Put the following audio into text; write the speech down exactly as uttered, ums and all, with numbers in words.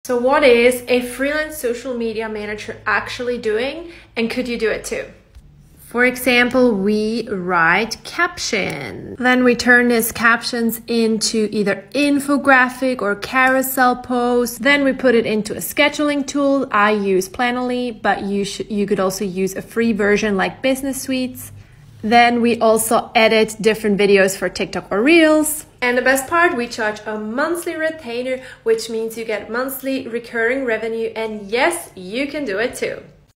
So what is a freelance social media manager actually doing, and could you do it too? For example, we write caption. Then we turn these captions into either infographic or carousel posts. Then we put it into a scheduling tool. I use Planoly, but you should, you could also use a free version like Business Suites. Then we also edit different videos for TikTok or Reels. And the best part, we charge a monthly retainer, which means you get monthly recurring revenue. And yes, you can do it too.